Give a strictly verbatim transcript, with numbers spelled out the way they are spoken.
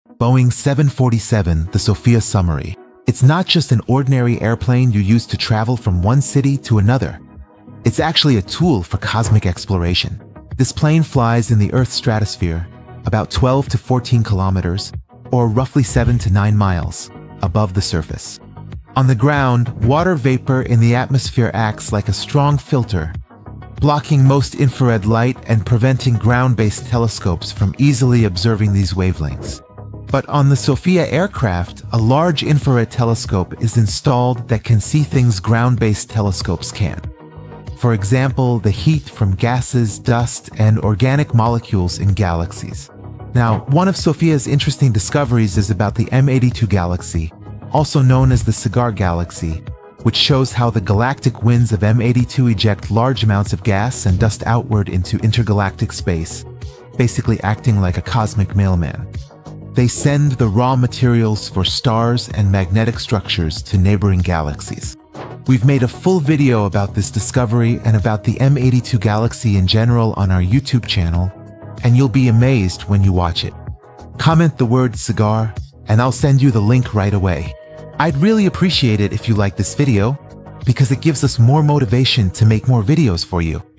Boeing seven forty-seven, the SOFIA summary. It's not just an ordinary airplane you use to travel from one city to another. It's actually a tool for cosmic exploration. This plane flies in the Earth's stratosphere, about twelve to fourteen kilometers, or roughly seven to nine miles, above the surface. On the ground, water vapor in the atmosphere acts like a strong filter, blocking most infrared light and preventing ground-based telescopes from easily observing these wavelengths. But on the SOFIA aircraft, a large infrared telescope is installed that can see things ground-based telescopes can't. For example, the heat from gases, dust, and organic molecules in galaxies. Now, one of SOFIA's interesting discoveries is about the M eighty-two galaxy, also known as the Cigar Galaxy, which shows how the galactic winds of M eighty-two eject large amounts of gas and dust outward into intergalactic space, basically acting like a cosmic mailman. They send the raw materials for stars and magnetic structures to neighboring galaxies. We've made a full video about this discovery and about the M eighty-two galaxy in general on our YouTube channel, and you'll be amazed when you watch it. Comment the word cigar, and I'll send you the link right away. I'd really appreciate it if you like this video, because it gives us more motivation to make more videos for you.